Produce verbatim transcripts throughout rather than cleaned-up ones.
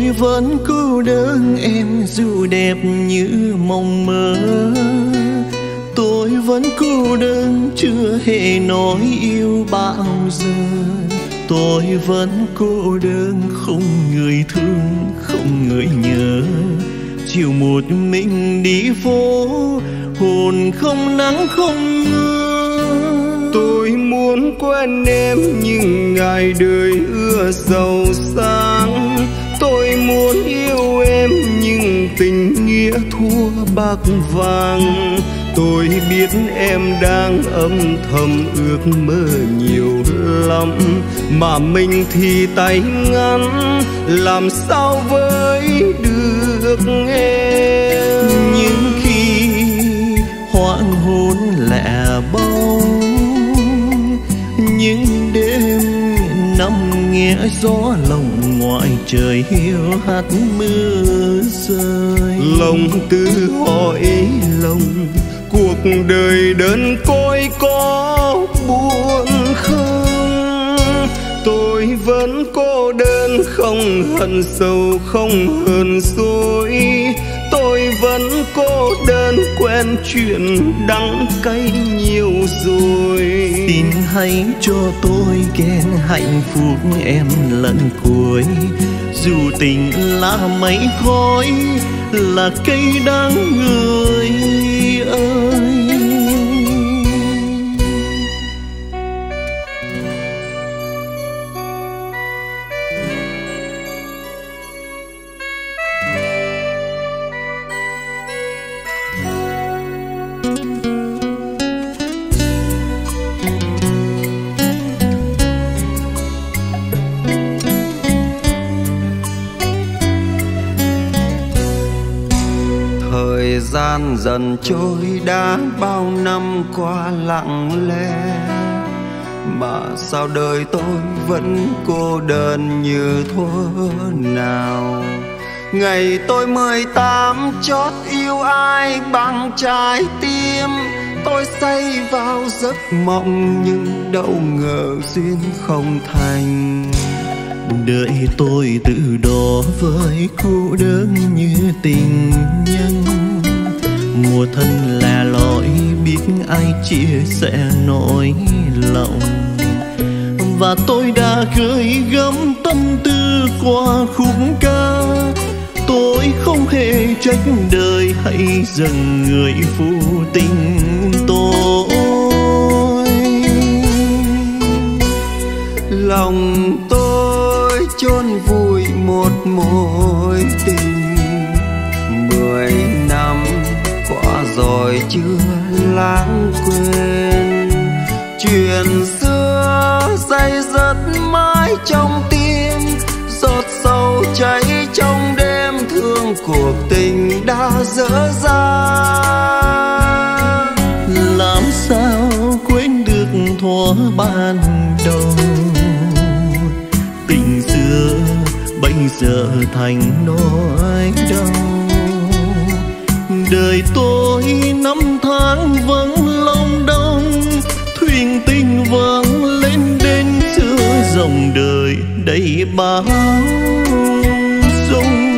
Tôi vẫn cô đơn em dù đẹp như mộng mơ. Tôi vẫn cô đơn chưa hề nói yêu bao giờ. Tôi vẫn cô đơn không người thương không người nhớ. Chiều một mình đi phố, hồn không nắng không mưa. Tôi muốn quen em nhưng ngày đời ưa giàu sang. Tôi muốn yêu em nhưng tình nghĩa thua bạc vàng. Tôi biết em đang âm thầm ước mơ nhiều lắm, mà mình thì tay ngắn, làm sao với được em. Nhưng khi hoang hôn lẻ bóng, những đêm nằm nghe gió lòng ngoài trời hiu hắt mưa rơi. Lòng tự hỏi lòng, cuộc đời đơn côi có buồn không? Tôi vẫn cô đơn không hận sầu không hờn dỗi. Tôi vẫn cô đơn quen chuyện đắng cay nhiều rồi. Xin hãy cho tôi ghen hạnh phúc em lần cuối. Dù tình là mây khói, là cây đáng người ơi. Thời gian dần trôi đã bao năm qua lặng lẽ, mà sao đời tôi vẫn cô đơn như thuở nào. Ngày tôi mười tám chót yêu ai bằng trái tim. Tôi say vào giấc mộng nhưng đâu ngờ duyên không thành. Đợi tôi tự đó với cô đơn như tình nhân. Mùa thân là lối biết ai chia sẻ nỗi lòng. Và tôi đã gửi gắm tâm tư qua khúc ca. Tôi không hề trách đời hay dần người phụ tình tôi. Lòng tôi chôn vùi một mối tình. Mười năm qua rồi chưa lãng quên. Chuyện xưa dây dứt mãi trong tim. Giọt sâu cháy trong đêm thương cuộc tình đã dở dang. Làm sao quên được thuở ban đầu. Tình xưa bây giờ thành nỗi đau. Đời tôi năm tháng vẫn long đong. Thuyền tình vang lên đến giữa dòng đời đầy bão giông.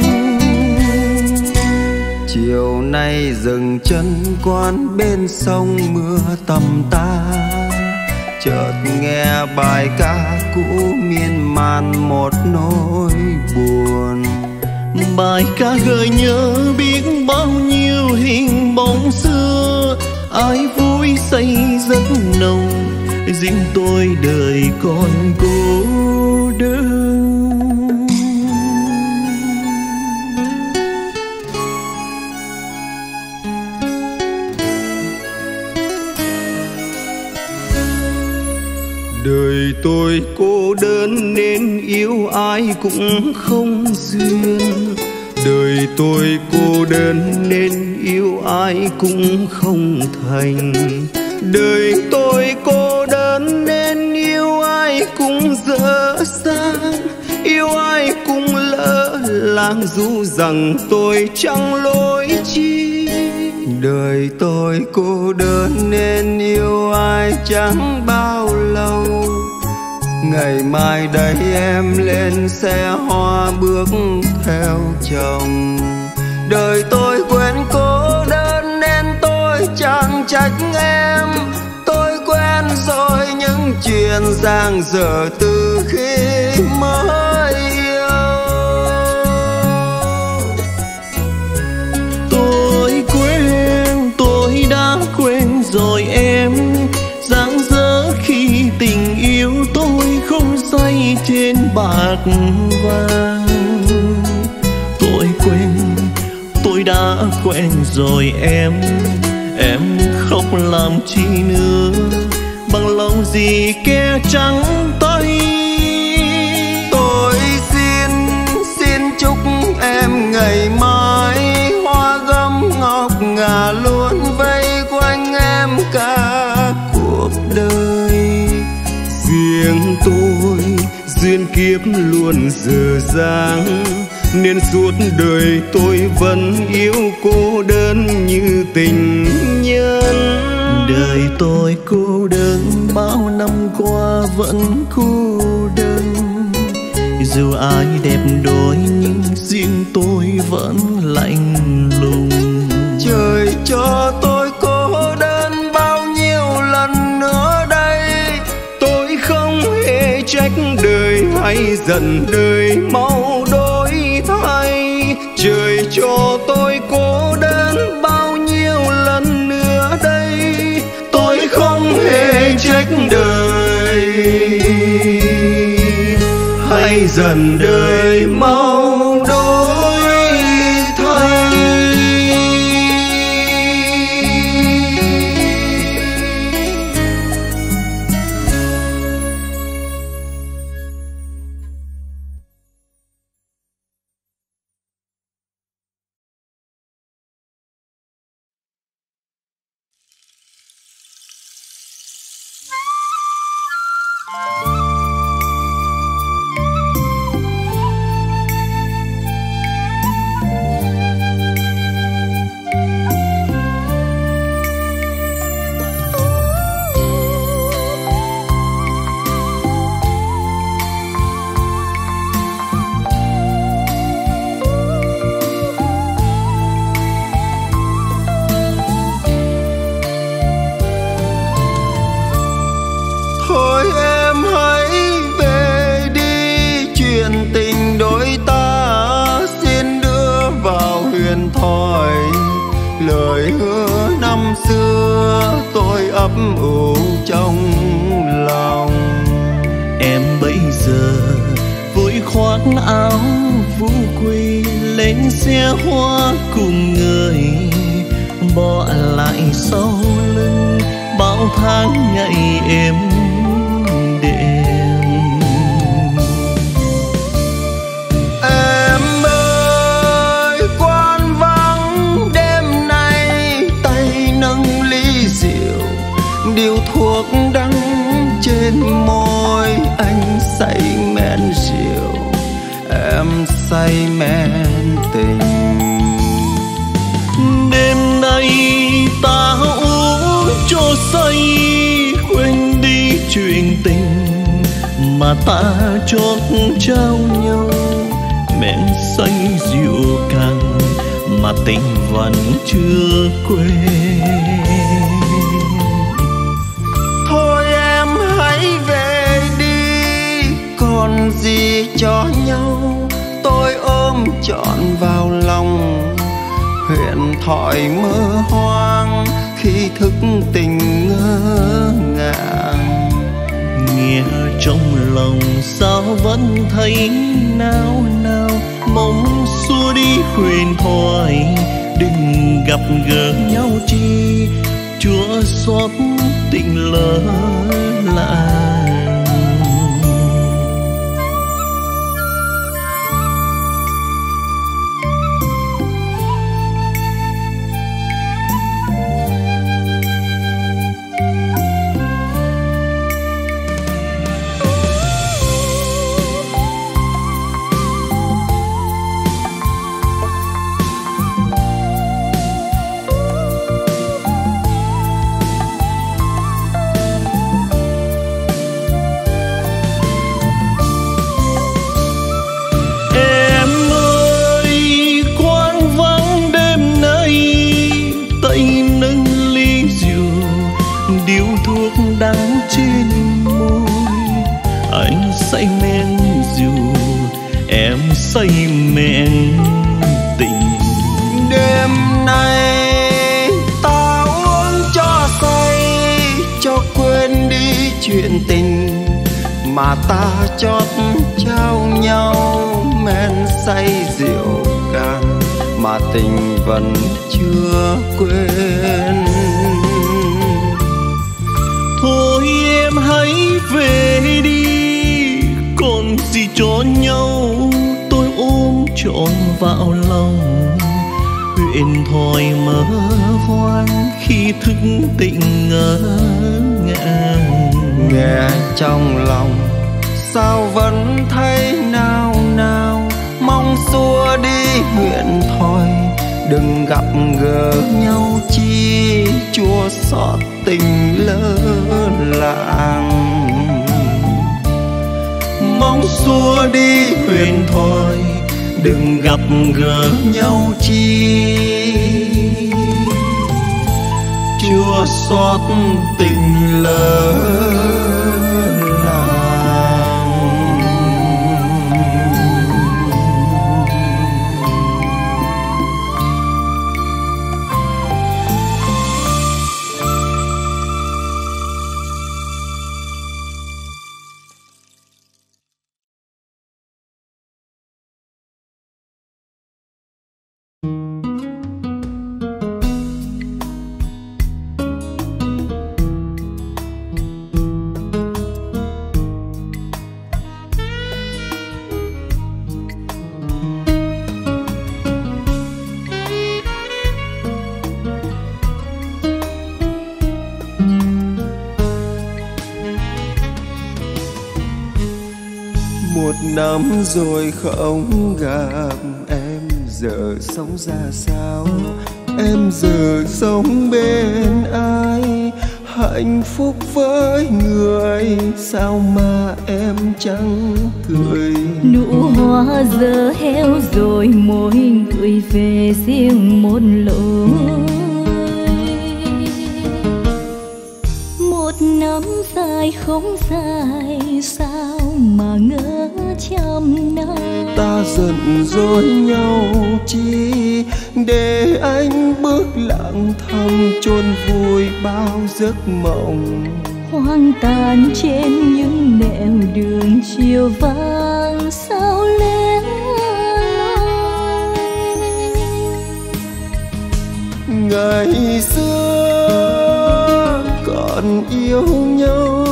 Chiều nay dừng chân quán bên sông mưa tầm ta. Chợt nghe bài ca cũ miên man một nỗi buồn. Bài ca gợi nhớ biết bao nhiêu hình bóng xưa. Ai vui say giấc nồng, riêng tôi đời còn cô đơn. Đời tôi cô đơn nên yêu ai cũng không duyên. Đời tôi cô đơn nên yêu ai cũng không thành. Đời tôi cô đơn nên yêu ai cũng dở dang. Yêu ai cũng lỡ làng dù rằng tôi chẳng lỗi chi. Đời tôi cô đơn nên yêu ai chẳng bao lâu. Ngày mai đây em lên xe hoa bước theo chồng. Đời tôi quên cô đơn nên tôi chẳng trách em. Tôi quen rồi những chuyện dang dở từ khi mới yêu. Tôi quên, tôi đã quên rồi em. Dang dở khi tình yêu tôi không say trên bạc vàng. Tôi quên, tôi đã quen rồi em. Em không làm chi nữa, bằng lòng gì kẻ trắng tay. Tôi xin, xin chúc em ngày mai hoa gấm ngọc ngà luôn vây quanh em cả cuộc đời. Riêng tôi duyên kiếp luôn dở dang, nên suốt đời tôi vẫn yêu cô đơn như tình nhân. Đời tôi cô đơn, bao năm qua vẫn cô đơn. Dù ai đẹp đôi nhưng riêng tôi vẫn lạnh lùng. Trời cho tôi cô đơn bao nhiêu lần nữa đây. Tôi không hề trách đời hay giận đời mau đổi thay. Trời cho tôi cô đơn bao nhiêu lần nữa đây. Tôi không hề trách đời hay giận đời mau đổi thay. Lời hứa năm xưa tôi ấp ủ trong lòng. Em bây giờ vội khoác áo vũ quy, lên xe hoa cùng người, bỏ lại sau lưng bao tháng ngày êm đềm. Em ơi quan vắng đêm nay, tay nâng ly rượu, điều thuốc đắng trên môi. Anh say men rượu, em say men tình. Đêm nay ta uống cho say, quên đi chuyện tình mà ta chót trao nhau. Men say rượu càng mà tình vẫn chưa quên. Thôi em hãy về đi, còn gì cho nhau. Tôi ôm trọn vào lòng, huyền thoại mơ hoang khi thức tình ngỡ ngàng. Nghe trong lòng sao vẫn thấy nao nao, mong xua đi huyền thoại. Đừng gặp gỡ nhau chi, Chúa xót tình lỡ làng. mà ta chót trao nhau men say rượu can, mà tình vẫn chưa quên. Thôi em hãy về đi, còn gì cho nhau tôi ôm trọn vào lòng. Huyền thoại mơ hoang khi thức tỉnh ngỡ ngàng. Nghe trong lòng sao vẫn thấy nao nao, mong xua đi huyền thoại đừng gặp gỡ nhau chi, chua xót tình lỡ làng. Mong xua đi huyền thoại đừng gặp gỡ nhau chi, chua xót tình lỡ làng. Một năm rồi không gặp em, giờ sống ra sao? Em giờ sống bên ai? Hạnh phúc với người sao mà em chẳng cười? Nụ hoa giờ héo rồi, mỗi người về riêng một lối. Một năm dài không dài, sao mà ngỡ trăm năm. Ta giận dỗi nhau chi, để anh bước lặng thầm chôn vùi bao giấc mộng. Hoang tàn trên những nẻo đường chiều vàng sao lẻ loi. Ngày xưa còn yêu nhau,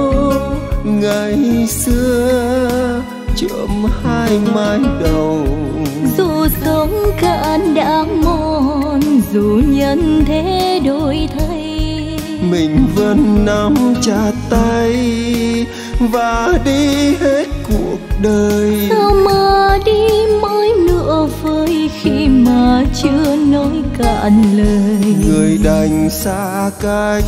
ngày xưa chớm hai mái đầu. Dù sống cạn đã mòn, dù nhân thế đổi thay, mình vẫn nắm chặt tay và đi hết cuộc đời. sao mà đi mới nửa vời khi mà chưa nói cạn lời. Người đành xa cách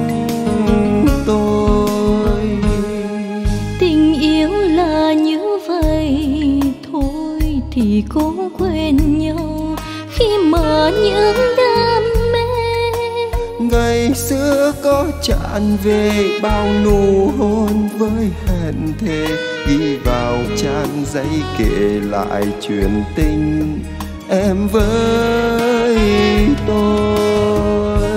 tôi. Tình yêu là như vậy thôi thì cố quên nhau khi mà những đam mê. Ngày xưa có tràn về bao nụ hôn với hẹn thề, ghi vào trang giấy kể lại chuyện tình em với tôi.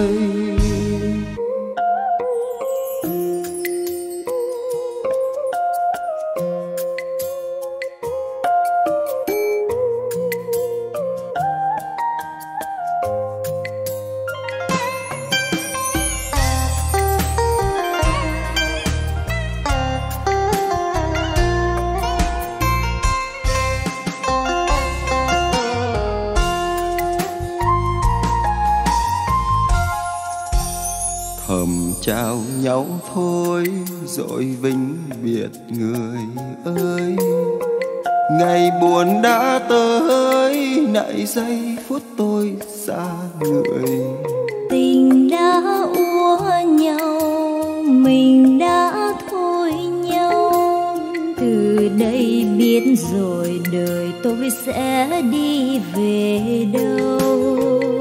Thầm chào nhau thôi rồi vĩnh biệt người ơi. Ngày buồn đã tới, nãy giây phút tôi xa người. Tình đã úa nhau, mình đã thôi nhau. Từ đây biết rồi đời tôi sẽ đi về đâu.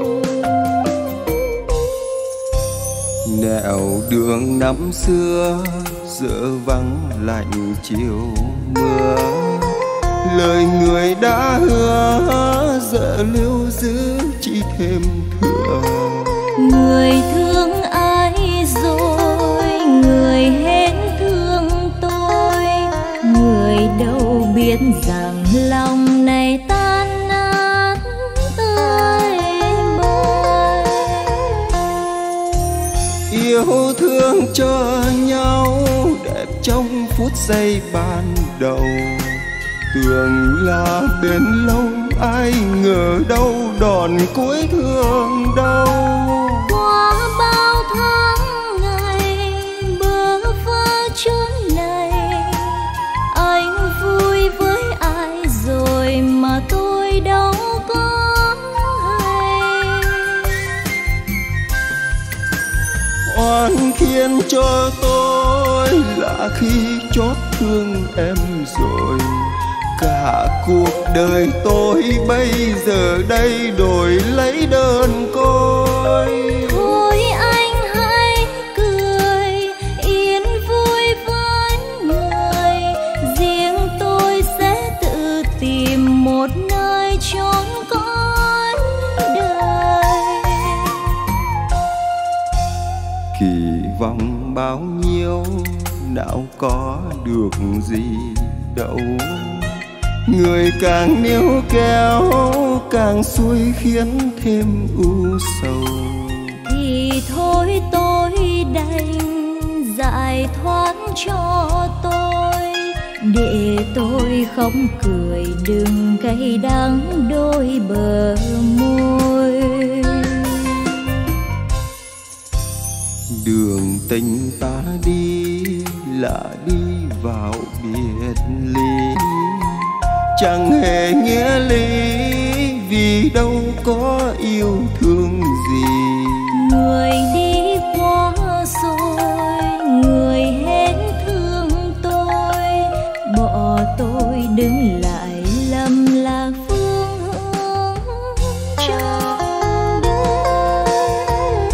Nẻo đường năm xưa giờ vắng lạnh chiều mưa. Lời người đã hứa giờ lưu giữ chỉ thêm thừa. Người thương ai rồi, người hết thương tôi. rằng lòng này tan nát tơi bời. Yêu thương cho nhau đẹp trong phút giây ban đầu, tưởng là bền lâu ai ngờ đâu đòn cuối thương đau. Qua bao tháng ngày bơ vơ chốn này, anh vui với ai rồi mà tôi đâu có hay. Oan khiến cho tôi là khi chót thương em rồi, cả cuộc đời tôi bây giờ đây đổi lấy đơn côi. Thôi anh hãy cười yên vui với người, riêng tôi sẽ tự tìm một nơi chốn cõi đời. Kỳ vọng bao nhiêu nào có được gì đâu, người càng níu kéo càng xuôi khiến thêm u sầu. Thì thôi tôi đành giải thoát cho tôi, để tôi không cười đừng cay đắng đôi bờ môi. Đường tình ta đi là đi vào biệt ly, chẳng hề nghĩa lý vì đâu có yêu thương gì. Người đi qua rồi người hết thương tôi, bỏ tôi đứng lại lầm lạc phương hướng trong đời.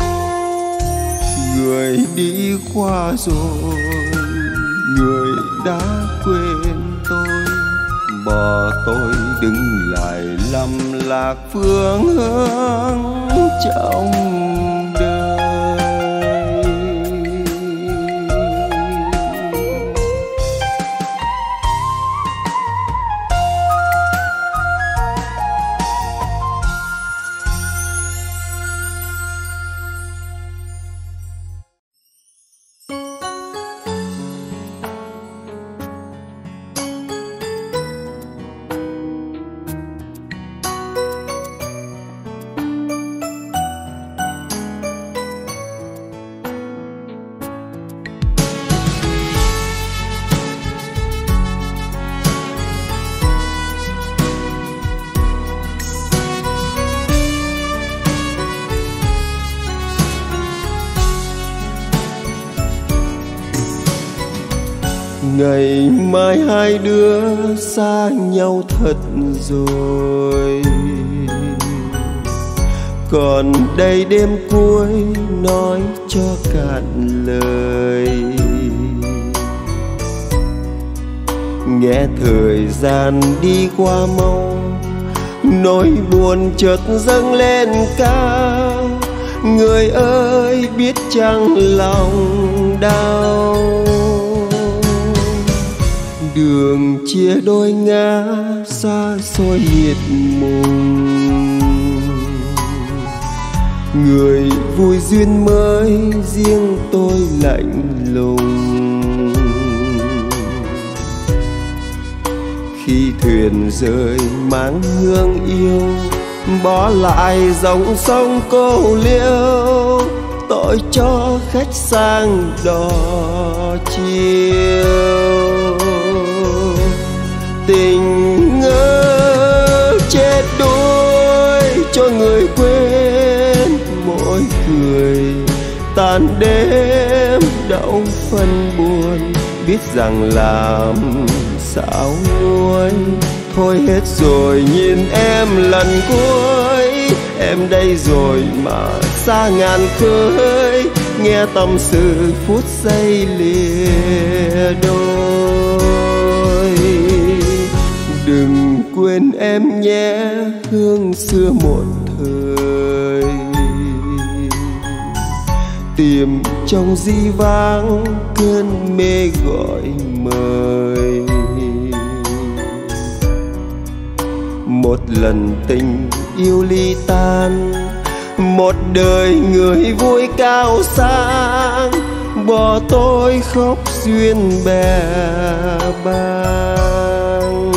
Người đi qua rồi người đã quên tôi, bỏ tôi đứng lại lầm lạc phương hướng trong đời. Ngày mai hai đứa xa nhau thật rồi, còn đây đêm cuối nói cho cạn lời. Nghe thời gian đi qua mau, nỗi buồn chợt dâng lên cao. Người ơi biết chăng lòng đau, đường chia đôi ngã xa xôi miệt mùng. Người vui duyên mới riêng tôi lạnh lùng. Khi thuyền rời mang hương yêu, bỏ lại dòng sông cô liêu. Tội cho khách sang đò chiều, tình ngỡ chết đuối cho người quên mỗi cười. Tàn đêm đau phân buồn, biết rằng làm sao nguôi. Thôi hết rồi nhìn em lần cuối, em đây rồi mà xa ngàn khơi. Nghe tâm sự phút giây lìa đôi. Đừng quên em nhé, hương xưa một thời. Tìm trong di vãng cơn mê gọi mời. Một lần tình yêu ly tan, một đời người vui cao sang, bỏ tôi khóc duyên bè bang.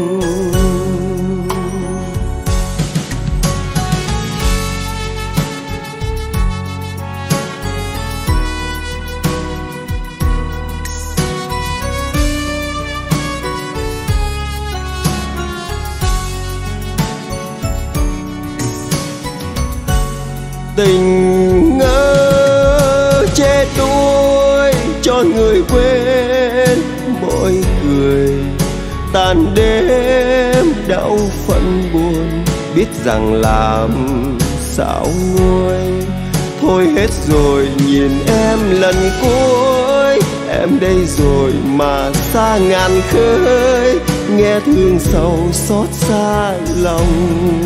Tình ngỡ chết đuối cho người quên mỗi cười, tàn đêm đau phận buồn, biết rằng làm sao nguôi. Thôi hết rồi nhìn em lần cuối, em đây rồi mà xa ngàn khơi, nghe thương sầu xót xa lòng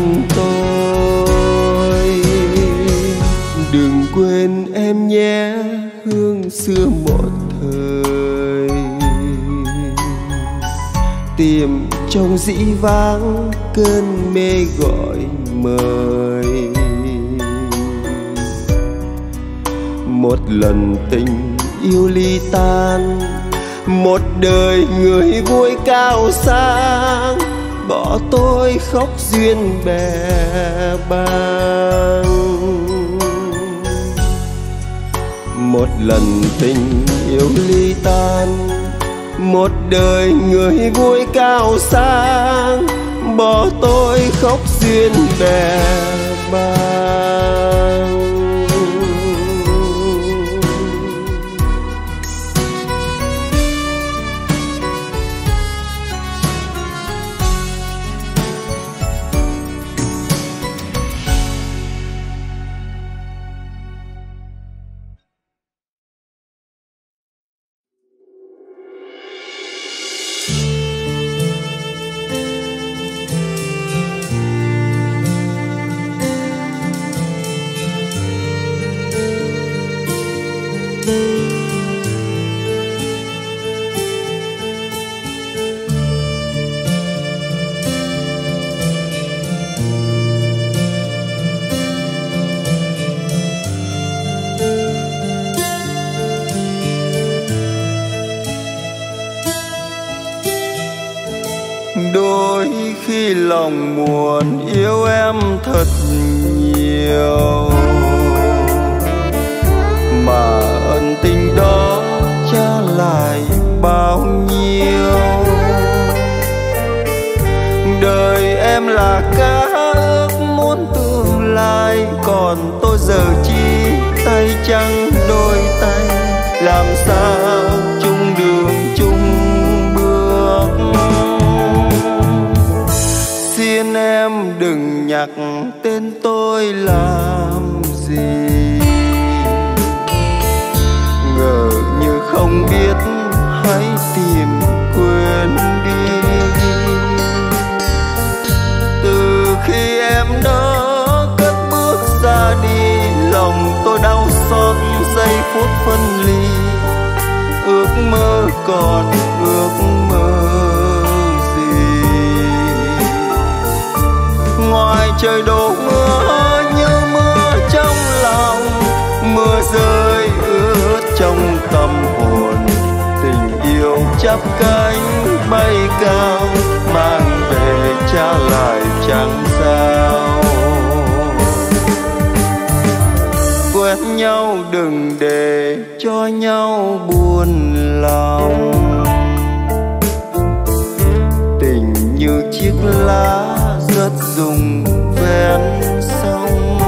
tôi. Đừng quên em nhé, hương xưa một thời, tìm trong dĩ vãng cơn mê gọi mời. Một lần tình yêu ly tan, một đời người vui cao sang, bỏ tôi khóc duyên bè bang. Một lần tình yêu ly tan, một đời người vui cao sang, bỏ tôi khóc duyên bè bang. Đôi khi lòng muốn yêu em thật nhiều, mà ân tình đó trả lại bao nhiêu. Đời em là cá ước muốn tương lai, còn tôi giờ chỉ tay trắng đôi tay, làm sao chung đường chung bước. Xin em đừng nhắc tên tôi làm gì, ngờ như không biết hãy tìm quên đi. Từ khi em đã cất bước ra đi, lòng tôi đau xót giây phút phân ly. Ước mơ còn ước mơ gì, ngoài trời đổ mưa như mưa trong lòng, mưa rơi ướt trong tâm hồn. Tình yêu chắp cánh bay cao, mang về trả lại chẳng sao. Quen nhau đừng để cho nhau buồn lòng, tình như chiếc lá rớt rụng ven sông.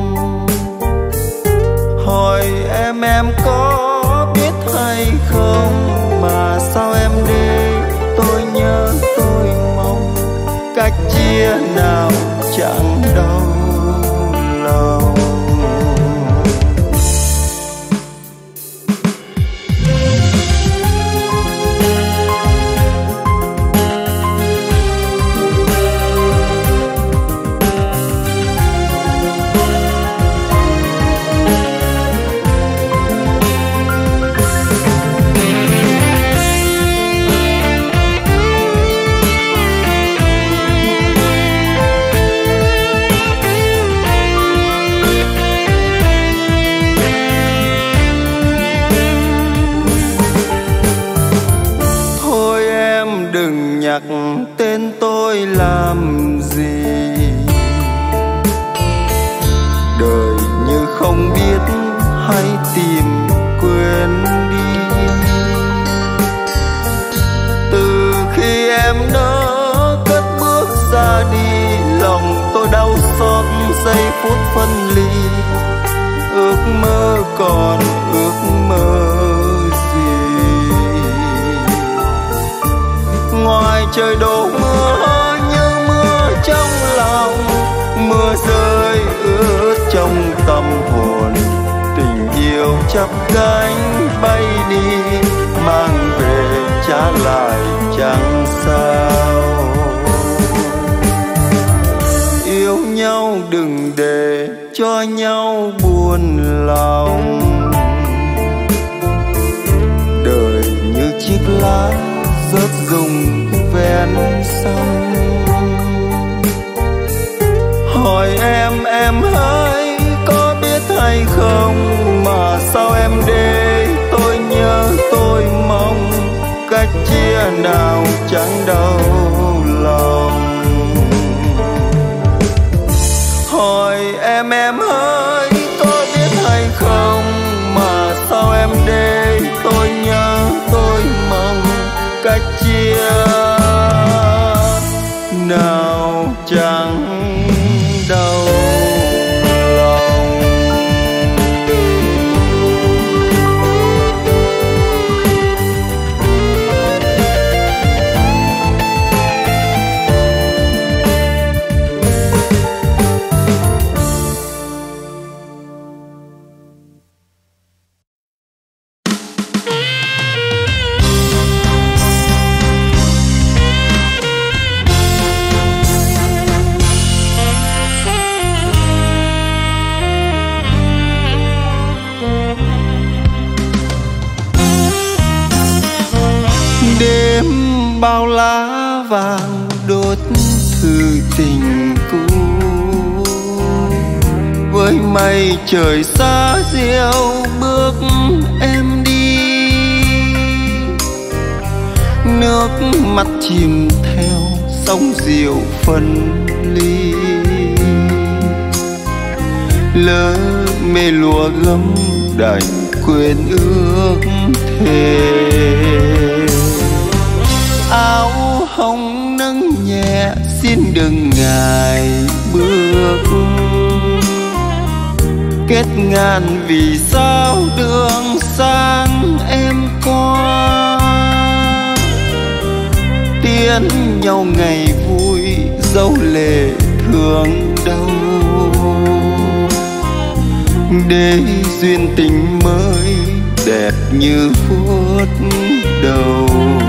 Hỏi em em có biết hay không, mà sao em đi tôi nhớ tôi mong, cách chia nào chẳng đau lòng. tìm quên đi. Từ khi em đã cất bước ra đi, lòng tôi đau xót giây phút phân ly. Ước mơ còn ước mơ gì, ngoài trời đổ mưa như mưa trong lòng, mưa rơi ướt trong tâm hồn. Tình yêu chắp cánh bay đi, mang về trả lại chẳng sao. Yêu nhau đừng để cho nhau buồn lòng, đời như chiếc lá rớt rụng ven sông. Hỏi em em hỡi có biết hay không, mà sao em để tôi nhớ tôi mong, cách chia nào chẳng đau lòng. Hỏi em em hỡi có biết hay không, mà sao em để tôi nhớ tôi mong, cách chia nào chẳng đau lòng. Bao lá vàng đốt thư tình cũ, với mây trời xa diệu bước em đi. Nước mắt chìm theo sóng diệu phân ly, lỡ mê lúa gấm đành quên ước thề. Áo hồng nâng nhẹ xin đừng ngại bước, kết ngàn vì sao đường sang em qua. Tiễn nhau ngày vui dấu lệ thương đau, để duyên tình mới đẹp như phút đầu.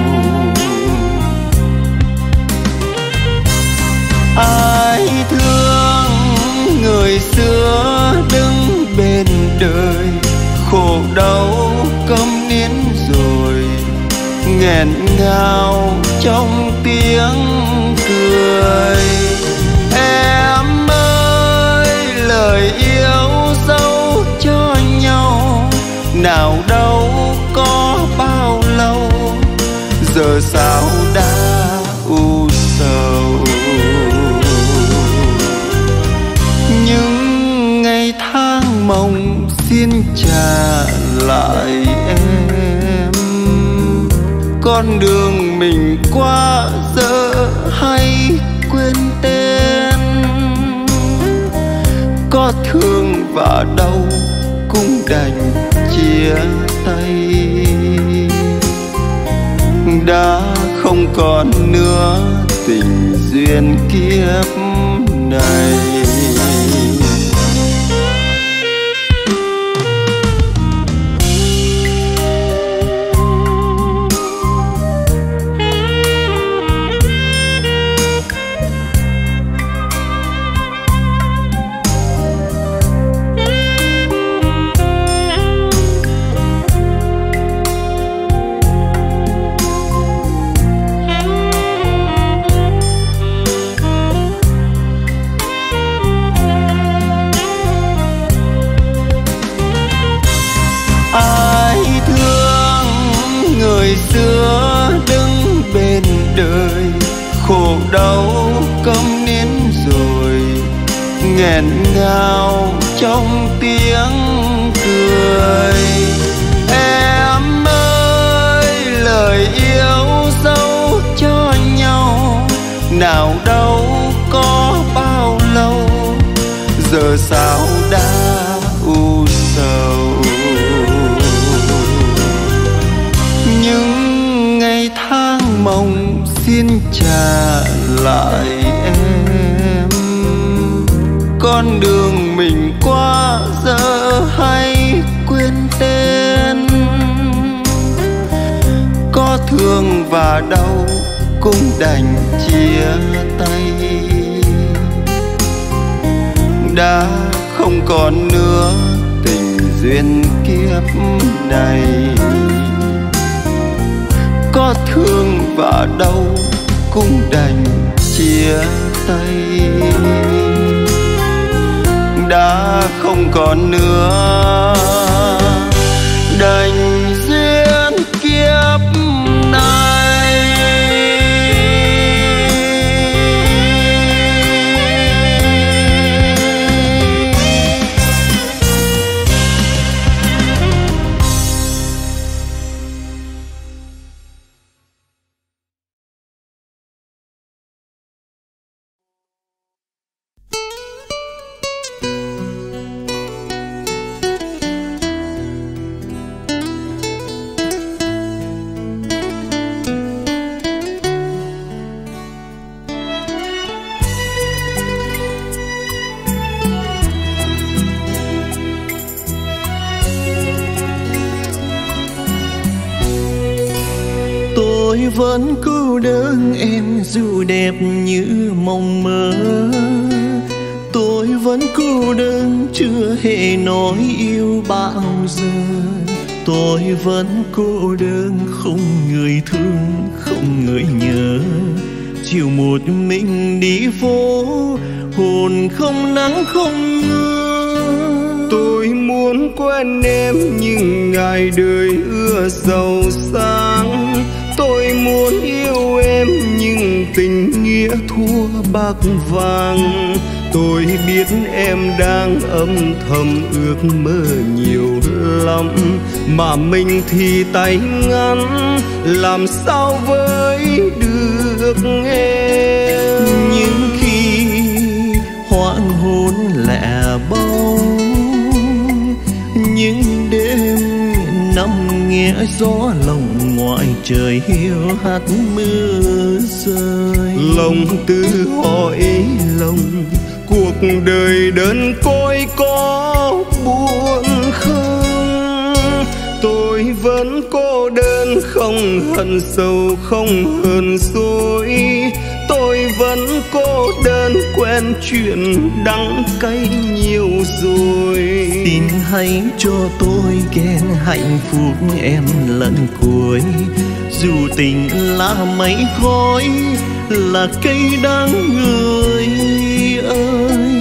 Ai thương người xưa đứng bên đời, khổ đau câm nín rồi, nghẹn ngào trong tiếng cười. Em ơi lời yêu dấu cho nhau, nào đâu có bao lâu, giờ sao đã u sầu. Những ngày tháng mong xin trả lại em, con đường mình qua giờ hay quên tên. Có thương và đau cũng đành chia tay, đã không còn nữa tình duyên kiếp này. Xưa đứng bên đời, khổ đau câm nín rồi, nghẹn ngào trong tiếng cười. sao đã u sầu. Những ngày tháng mong xin trả lại em, con đường mình qua giờ hay quên tên. Có thương và đau cũng đành chia tay, đã không còn nữa tình duyên kiếp này. Có thương và đau cũng đành chia tay, đã không còn nữa đành duyên kiếp này. Tôi vẫn cô đơn em dù đẹp như mộng mơ. Tôi vẫn cô đơn chưa hề nói yêu bao giờ. Tôi vẫn cô đơn không người thương không người nhớ. Chiều một mình đi phố, hồn không nắng không mưa. Tôi muốn quên em nhưng ngày đời ưa giàu sang. Tôi muốn yêu em nhưng tình nghĩa thua bạc vàng. Tôi biết em đang âm thầm ước mơ nhiều lắm, mà mình thì tay ngắn, làm sao với được em. Nhưng khi hoang hôn lẻ bóng, những đêm nằm nghe gió lòng ngoài trời hiu hắt mưa rơi. Lòng tự hỏi lòng cuộc đời đơn côi có buồn không? Tôi vẫn cô đơn không hận sầu không hờn dỗi. Tôi vẫn cô đơn quen chuyện đắng cay nhiều rồi. Xin hãy cho tôi ghen hạnh phúc em lần cuối. Dù tình là mây khói, là cây đắng người ơi.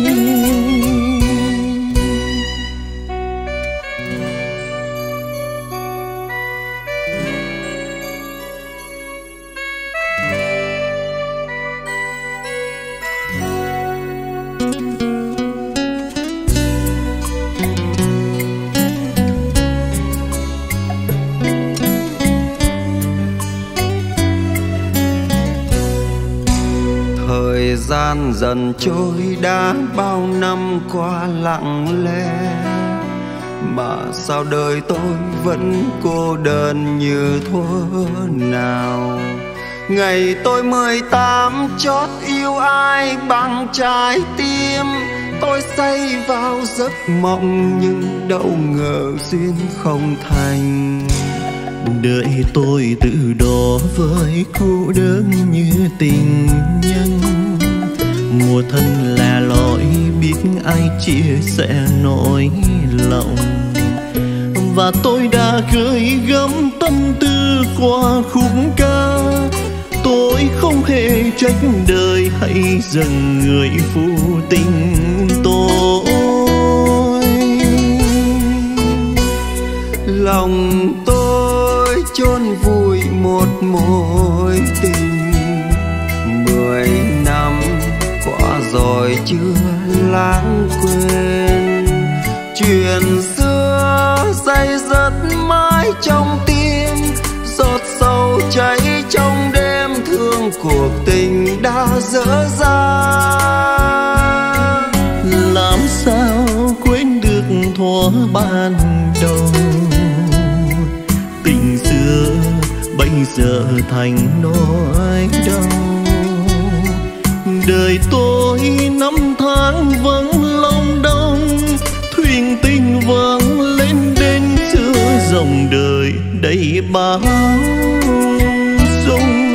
Thời gian dần trôi đã bao năm qua lặng lẽ, mà sao đời tôi vẫn cô đơn như thuở nào. Ngày tôi mười tám chót yêu ai bằng trái tim, tôi say vào giấc mộng nhưng đâu ngờ duyên không thành. Đợi tôi từ đó với cô đơn như tình nhân. Mùa thân là lối biết ai chia sẻ nỗi lòng, và tôi đã gửi gắm tâm tư qua khúc ca. Tôi không hề trách đời hay dần người phụ tình tôi. Lòng tôi chôn vùi một mối tình, mười năm qua rồi chưa lãng quên. Chuyện xưa day dứt mãi trong tim, giọt sâu cháy trong đêm thương cuộc tình đã dở dang. Làm sao thuở ban đầu. Tình xưa bây giờ thành nỗi đau. Đời tôi năm tháng vẫn long đong, thuyền tình vẫn lên đến giữa dòng đời đầy bão dung.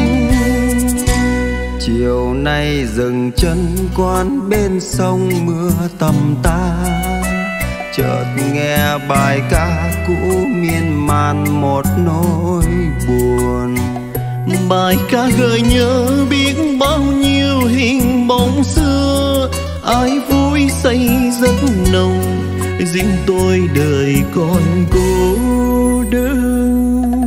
Chiều nay dừng chân quán bên sông mưa tầm ta, chợt nghe bài ca cũ miên man một nỗi buồn. Bài ca gợi nhớ biết bao nhiêu hình bóng xưa, ai vui say rất nồng, riêng tôi đời còn cô đơn.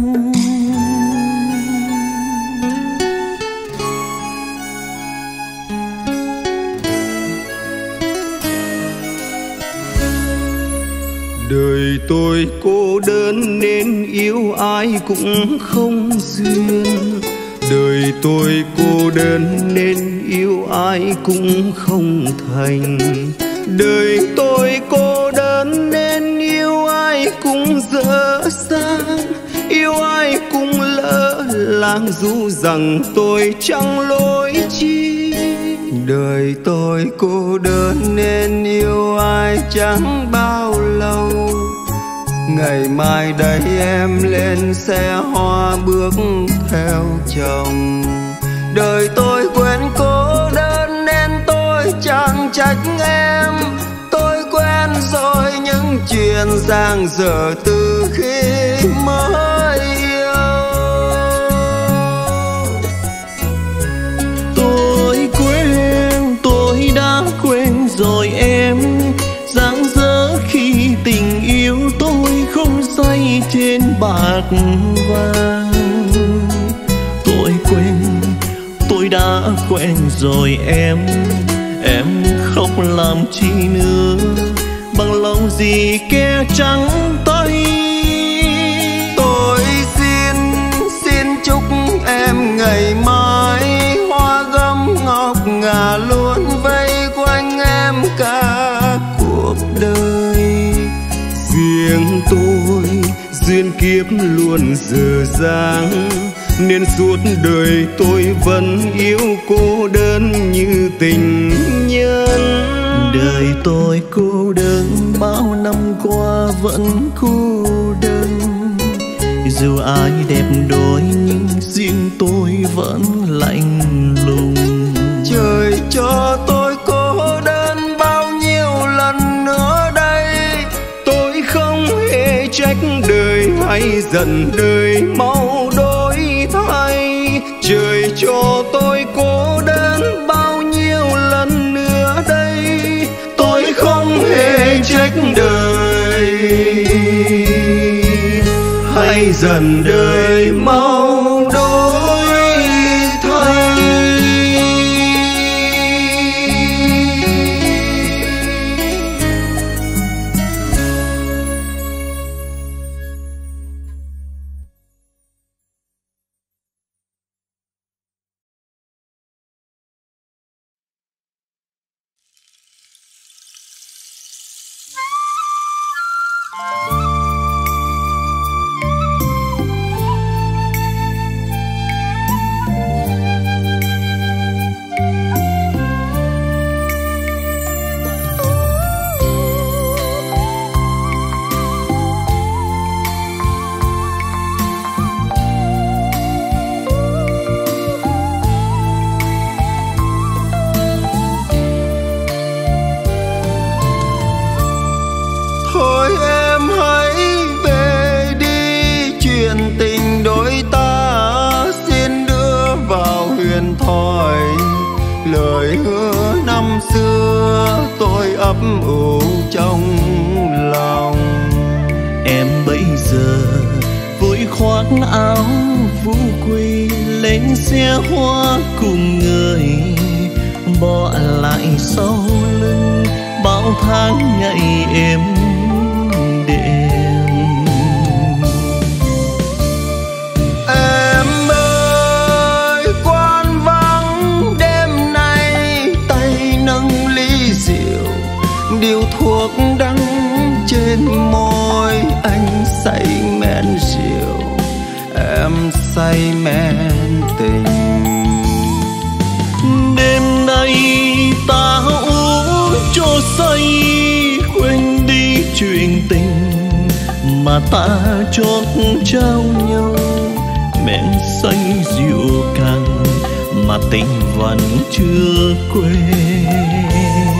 Đời tôi cô đơn nên yêu ai cũng không duyên. Đời tôi cô đơn nên yêu ai cũng không thành. Đời tôi cô đơn nên yêu ai cũng dở dang, yêu ai cũng lỡ làng dù rằng tôi chẳng lỗi chi. Đời tôi cô đơn nên yêu ai chẳng bao lâu. Ngày mai đây em lên xe hoa bước theo chồng. Đời tôi quên cô đơn nên tôi chẳng trách em. Tôi quen rồi những chuyện dang dở từ khi mới yêu. Tôi quên, tôi đã quên rồi em. Dang dở khi tình yêu tôi không say trên bạc vàng. Tôi quên, tôi đã quen rồi em. Em không làm chi nữa, bằng lòng gì kẻ trắng tay. Tôi xin, xin chúc em ngày mai hoa gấm ngọc ngà luôn vây quanh em cả cuộc đời. Riêng tôi duyên kiếp luôn dở dang, nên suốt đời tôi vẫn yêu cô đơn như tình nhân. Đời tôi cô đơn bao năm qua vẫn cô đơn. Dù ai đẹp đôi nhưng riêng tôi vẫn lạnh lùng. Trời cho tôi cô đơn bao nhiêu lần nữa đây. Tôi không hề trách đời hay giận đời mau đổi thay. Trời cho tôi cô đơn bao nhiêu lần nữa đây. Tôi không hề trách đời hay giận đời mau đổi thay. Lời hứa năm xưa tôi ấp ủ trong lòng. Em bây giờ vui khoác áo vũ quy lên xe hoa cùng người, bỏ lại sau lưng bao tháng ngày êm đềm. Em ơi quan vắng đêm nay, tay nâng ly rượu điều thuốc đắng trên say men rượu, em say men tình. Đêm nay ta uống cho say, quên đi chuyện tình mà ta chót trao nhau. Men say rượu càng mà tình vẫn chưa quên.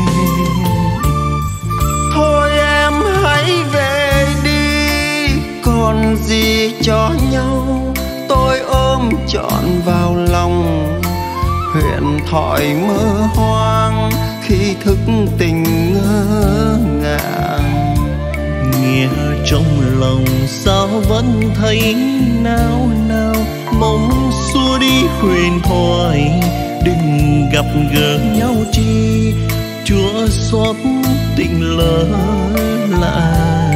Thôi em hãy về đi, còn gì cho nhau. Tôi ôm trọn vào lòng, huyền thoại mơ hoang khi thức tình ngỡ ngàng. Nghe trong lòng sao vẫn thấy nao nao, mong xua đi huyền thoại. Đừng gặp gỡ nhau chi, Chúa xót tình lỡ làng.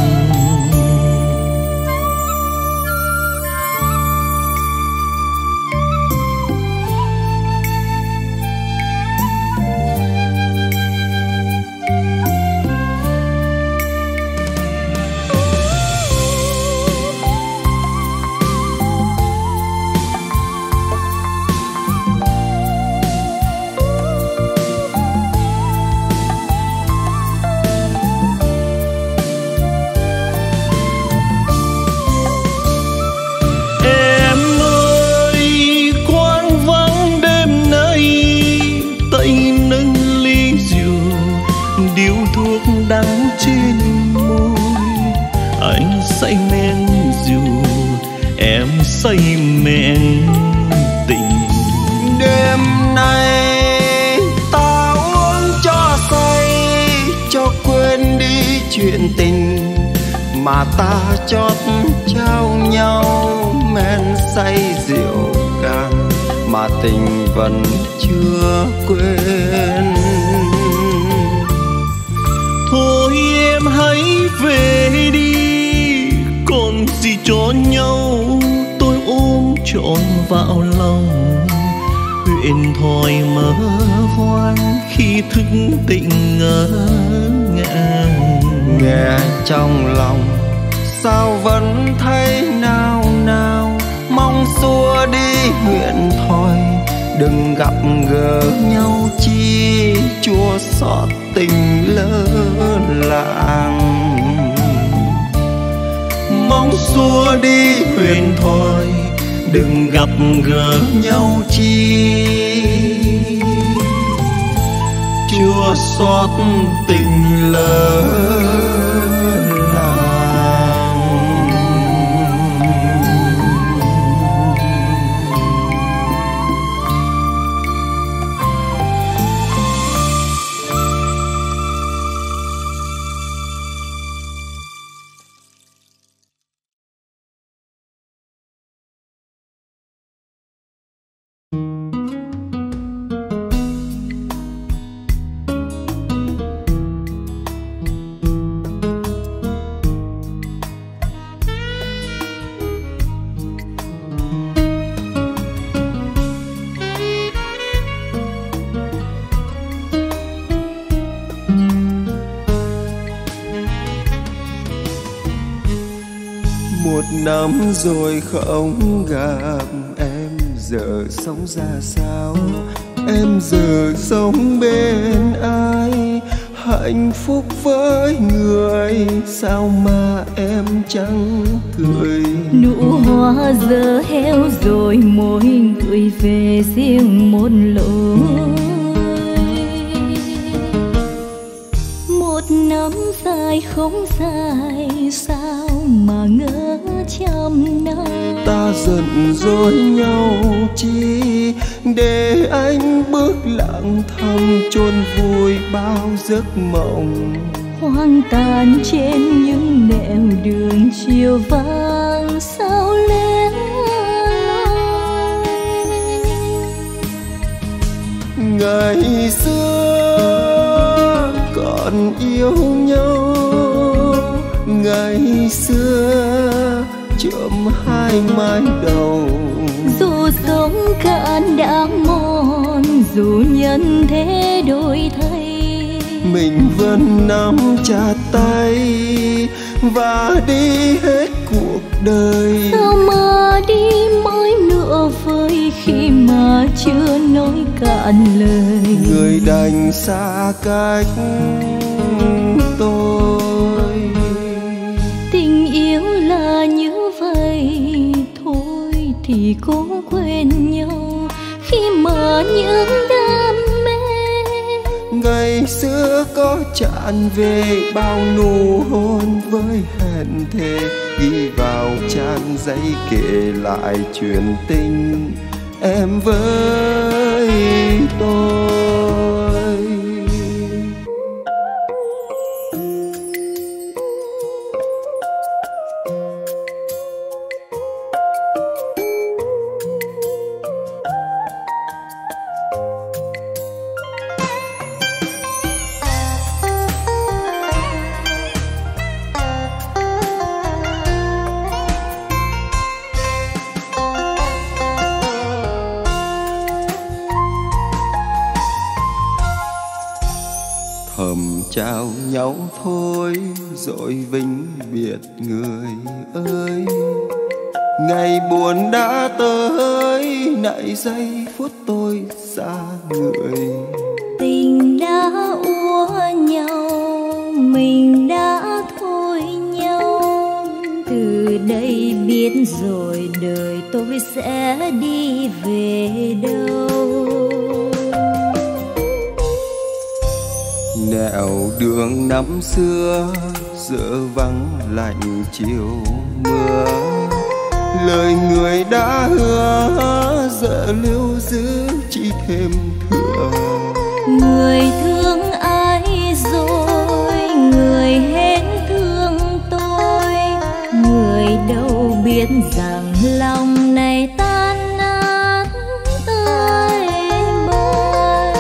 Đắng trên môi, anh say men rượu, em say men tình. Đêm nay ta uống cho say, cho quên đi chuyện tình mà ta chót trao nhau. Men say rượu càng mà tình vẫn chưa quên. Thôi em hãy về đi, còn gì cho nhau. Tôi ôm trọn vào lòng, huyền thoại mơ hoang khi thức tình ngỡ ngàng. Nghe trong lòng sao vẫn thấy nao nao, mong xua đi huyền thoại. Đừng gặp gỡ nhau chi, Chúa xót tình lỡ làng. Mong xua đi huyền thoại, đừng gặp gỡ nhau chi, Chúa xót tình lỡ làng. Một năm rồi không gặp em, giờ sống ra sao? Em giờ sống bên ai? Hạnh phúc với người sao mà em chẳng cười? Nụ hoa giờ héo rồi, mỗi người về riêng một lối. Một năm dài không dài, sao mà ngỡ trăm năm. Ta giận dỗi nhau chi, để anh bước lặng thầm chôn vùi bao giấc mộng. Hoang tàn trên những nẻo đường chiều vàng sao lẻ loi. Ngày xưa còn yêu nhau, ngày xưa chớm hai mái đầu. Dù sống cạn đã mòn, dù nhân thế đổi thay, mình vẫn nắm chặt tay và đi hết cuộc đời. Sao mà đi mãi nửa vời khi mà chưa nói cạn lời. Người đành xa cách tôi. Tình yêu là như vậy thôi thì cố quên nhau khi mà những đam mê. Ngày xưa có tràn về bao nụ hôn với hẹn thề, ghi vào trang giấy kể lại chuyện tình em với tôi. Thầm trao nhau thôi rồi vĩnh biệt người ơi. Ngày buồn đã tới, nãy giây phút tôi xa người. Tình đã úa nhau, mình đã thôi nhau. Từ đây biết rồi đời tôi sẽ đi về đâu. Nẻo đường năm xưa giờ vắng lạnh chiều mưa. Lời người đã hứa giờ lưu giữ chỉ thêm thừa. Người thương ai rồi, người hết thương tôi. Người đâu biết rằng lòng này tan nát tơi bời.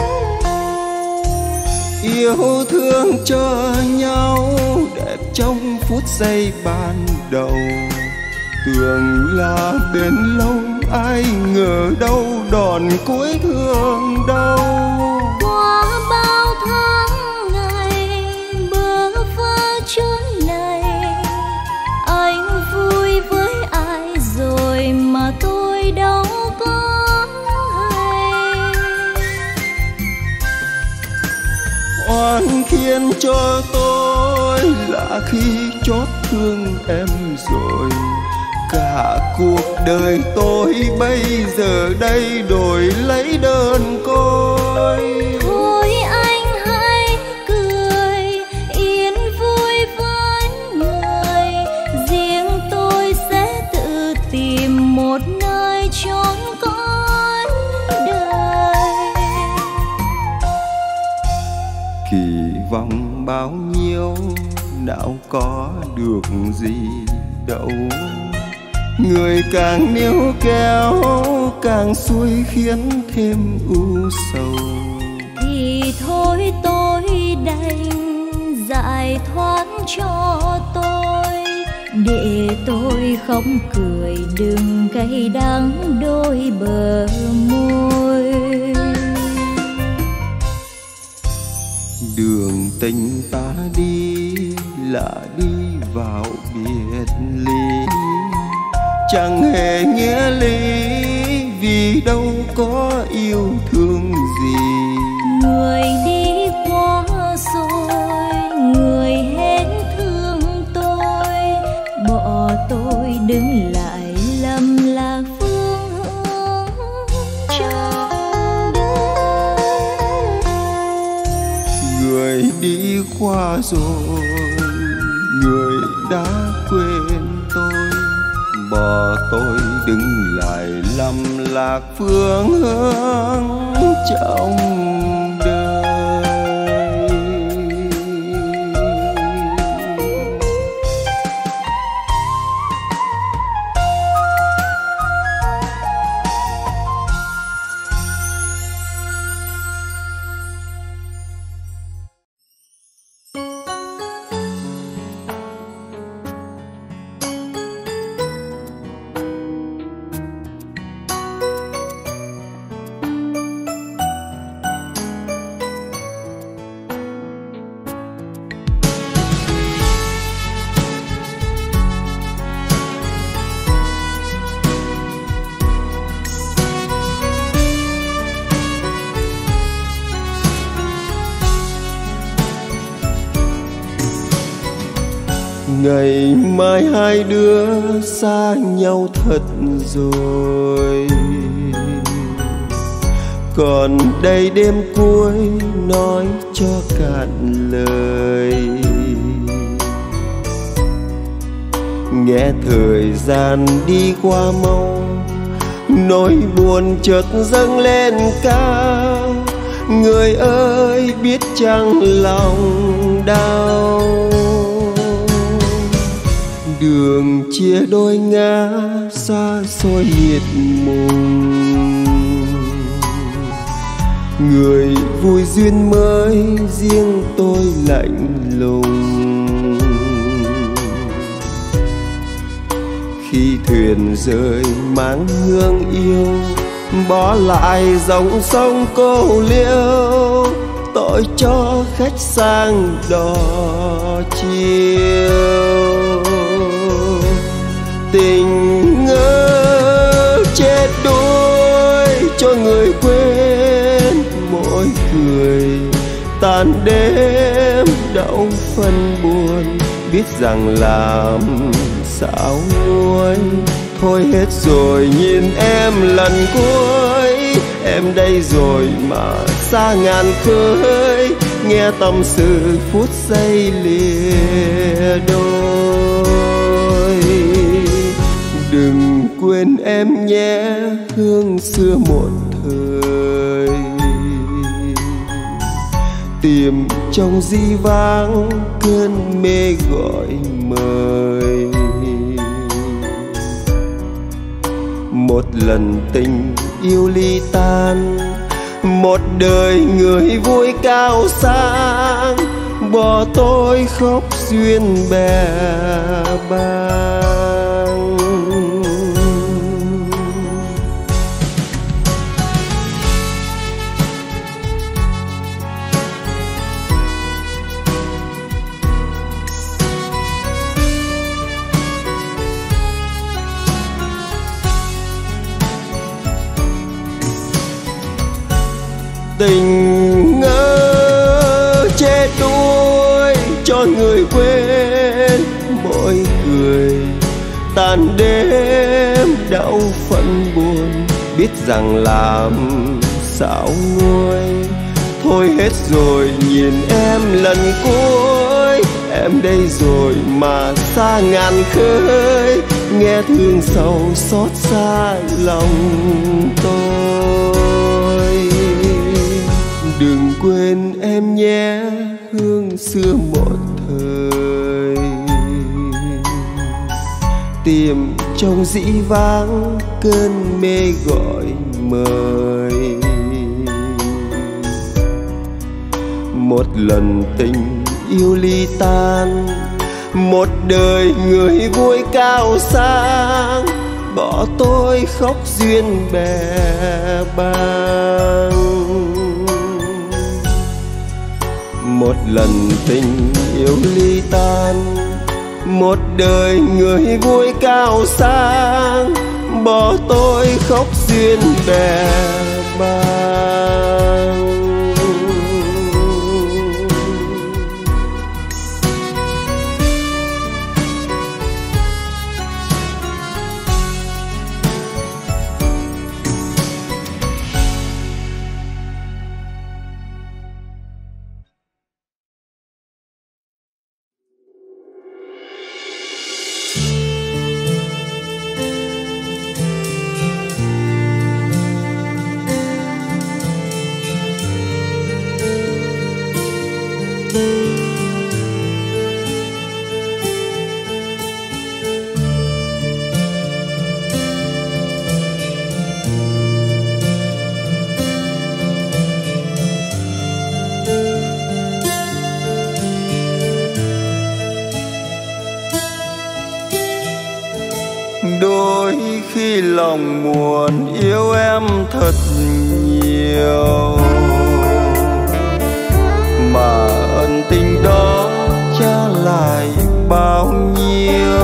Yêu thương cho nhau đẹp trong phút giây ban đầu. Tưởng là bền lâu, ai ngờ đâu đòn cuối thương đau. Qua bao tháng ngày bơ vơ chốn này, anh vui với ai rồi mà tôi đâu có hay. Oan khiến cho tôi là khi chót thương em rồi. Cả cuộc đời tôi bây giờ đây đổi lấy đơn côi. Thôi anh hãy cười yên vui với người. Riêng tôi sẽ tự tìm một nơi chốn cõi đời. Kỳ vọng bao nhiêu nào có được gì đâu. Người càng níu kéo càng xuôi khiến thêm u sầu. Thì thôi tôi đành giải thoát cho tôi, để tôi không cười đừng cay đắng đôi bờ môi. Đường tình ta đi là đi vào biệt ly. Chẳng hề nghĩa lý vì đâu có yêu thương gì. Người đi qua rồi, người hết thương tôi. Bỏ tôi đứng lại lầm lạc phương hướng trong đời. Người đi qua rồi, người đã quên tôi. Bỏ tôi đứng lại lầm lạc phương hướng trong đời. Ngày mai hai đứa xa nhau thật rồi, còn đây đêm cuối nói cho cạn lời. Nghe thời gian đi qua mau, nỗi buồn chợt dâng lên cao. Người ơi biết chăng lòng đau, đường chia đôi ngã xa xôi nhiệt mùng. Người vui duyên mới riêng tôi lạnh lùng. Khi thuyền rời mang hương yêu, bỏ lại dòng sông cô liêu. Tội cho khách sang đò chiều. Tình ngỡ chết đuối cho người quên mỗi cười. Tàn đêm đau phân buồn, biết rằng làm sao nguôi. Thôi hết rồi nhìn em lần cuối, em đây rồi mà xa ngàn khơi. Nghe tâm sự phút giây lìa đôi. Đừng quên em nhé hương xưa một thời, tìm trong di vãng cơn mê gọi mời. Một lần tình yêu ly tan, một đời người vui cao sang. Bỏ tôi khóc duyên bè bang. Tình ngỡ chết đuối cho người quên mỗi cười. Tàn đêm đau phận buồn, biết rằng làm sao nguôi. Thôi hết rồi nhìn em lần cuối, em đây rồi mà xa ngàn khơi. Nghe thương sầu xót xa lòng tôi. Đừng quên em nhé hương xưa một thời, tìm trong dĩ vãng cơn mê gọi mời. Một lần tình yêu ly tan, một đời người vui cao sang. Bỏ tôi khóc duyên bè bang. Một lần tình yêu ly tan, một đời người vui cao sang. Bỏ tôi khóc duyên bè bang. Đôi khi lòng muốn yêu em thật nhiều, mà ân tình đó trả lại bao nhiêu.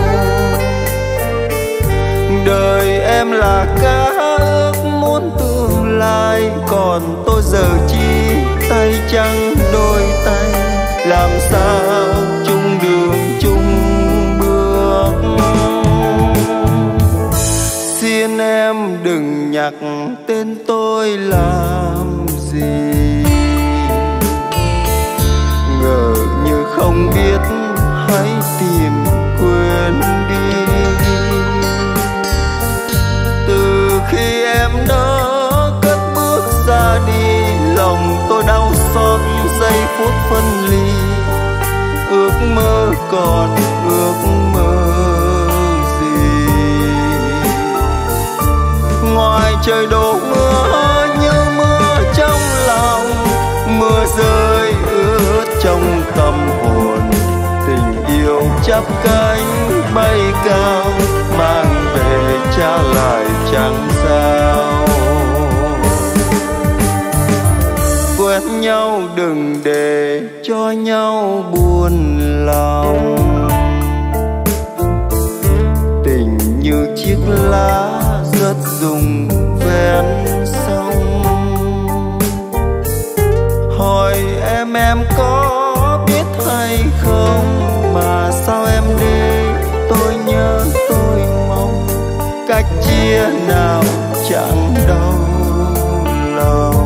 Đời em là cá ước muốn tương lai, còn tôi giờ chi tay trắng đôi tay. Làm sao chung đường chung nhắc tên tôi làm gì? Ngờ như không biết, hãy tìm quên đi. Từ khi em đã cất bước ra đi, lòng tôi đau xót giây phút phân ly. Ước mơ còn ước mơ gì? Ngoài trời đổ mưa như mưa trong lòng, mưa rơi ướt trong tâm hồn. Tình yêu chắp cánh bay cao, mang về trả lại chẳng sao. Quen nhau đừng để cho nhau buồn lòng. Tình như chiếc lá rớt rụng ven sông. Hỏi em em có biết hay không, mà sao em đi tôi nhớ tôi mong. Cách chia nào chẳng đau lòng.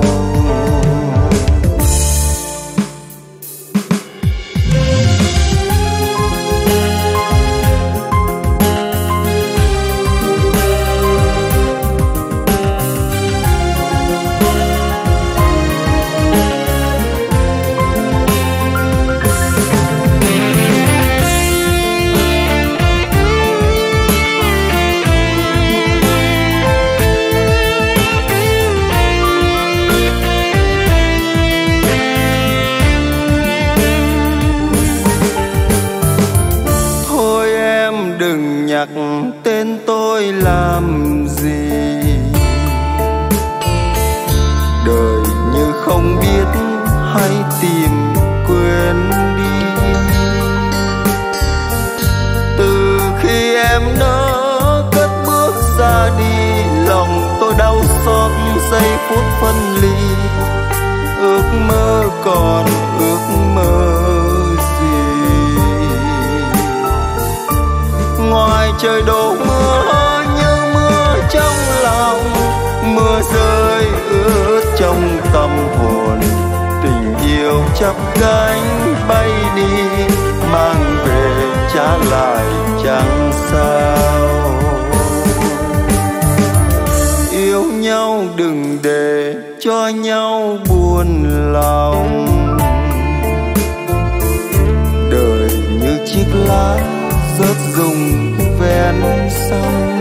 Nhắc tên tôi làm gì? Đời như không biết, hãy tìm quên đi. Từ khi em đã cất bước ra đi, lòng tôi đau xót giây phút phân ly. Ước mơ còn ước mơ gì? Ngoài trời đổ mưa như mưa trong lòng, mưa rơi ướt trong tâm hồn. Tình yêu chắp cánh bay đi, mang về trả lại chẳng sao. Yêu nhau đừng để cho nhau buồn lòng. Đời như chiếc lá rớt rụng ven sông.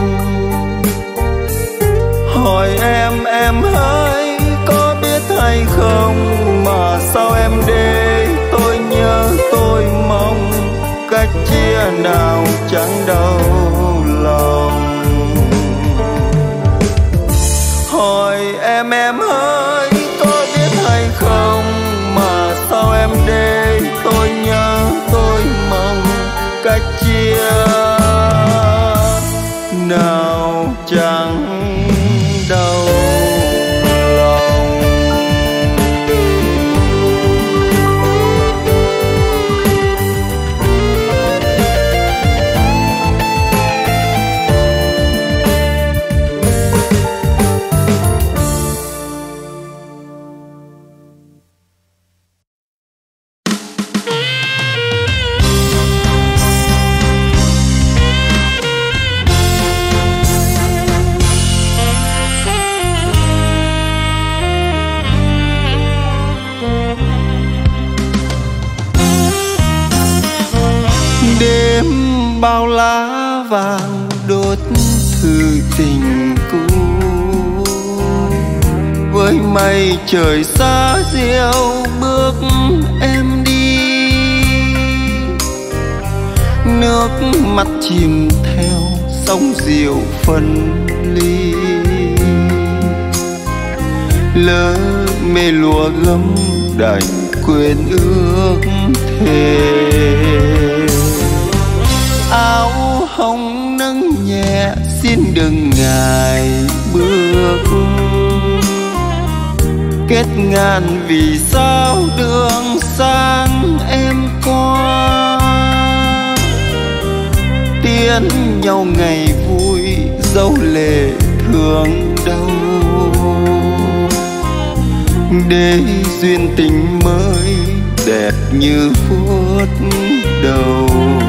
Hỏi em em hỡi có biết hay không, mà sao em để tôi nhớ tôi mong. Cách chia nào chẳng đau lòng. Hỏi em em hỡi có biết hay không, mà sao em để tôi nhớ tôi mong. Cách chia nào chẳng đau lòng. Bao lá vàng đốt thư tình cũ, với mây trời xa diệu bước em đi. Nước mắt chìm theo sóng diệu phân ly. Lỡ mê lùa gấm đành quên ước thề. Áo hồng nâng nhẹ xin đừng ngại bước. Kết ngàn vì sao đường sang em qua. Tiến nhau ngày vui dấu lệ thương đâu, để duyên tình mới đẹp như phút đầu.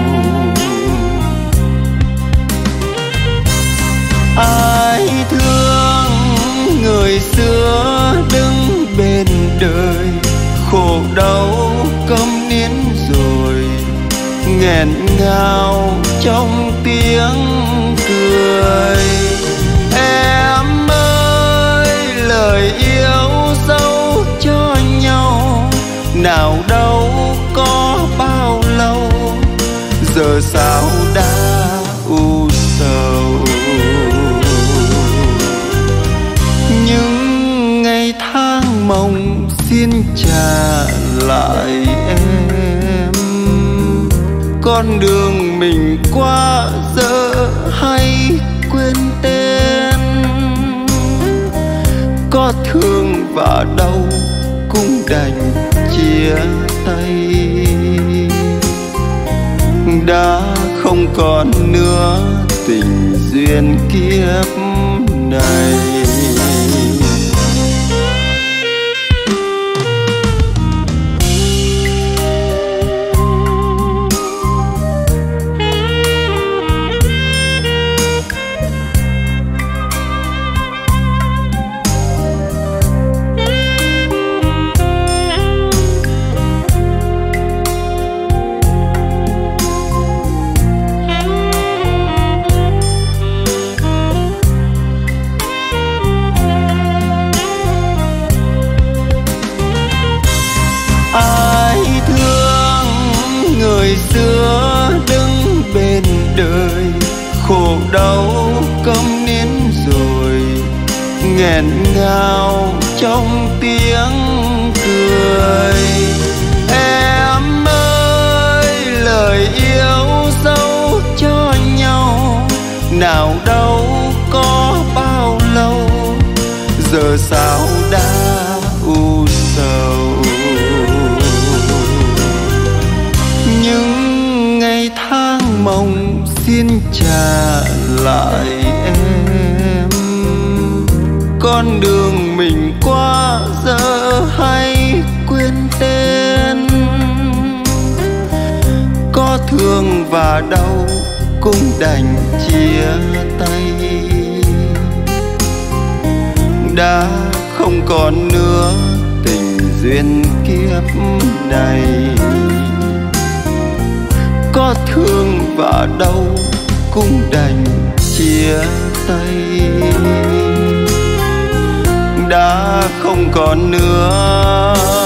Ai thương người xưa đứng bên đời, khổ đau câm nín rồi, nghẹn ngào trong tiếng cười. Em ơi lời yêu dấu cho nhau, nào đâu có bao lâu, giờ sao đã u sầu. Những ngày tháng mong xin trả lại em, con đường mình qua giờ hay quên tên. Có thương và đau cũng đành chia tay, đã không còn nữa tình duyên kiếp này. Xưa đứng bên đời, khổ đau câm nín rồi, nghẹn ngào trong tiếng cười. Em ơi lời yêu dấu cho nhau, nào đâu có bao lâu, giờ sao đã u sầu. Những ngày tháng mong xin trả lại em, con đường mình qua giờ hay quên tên. Có thương và đau cũng đành chia tay, đã không còn nữa tình duyên kiếp này. Có thương và đau cũng đành chia tay, đã không còn nữa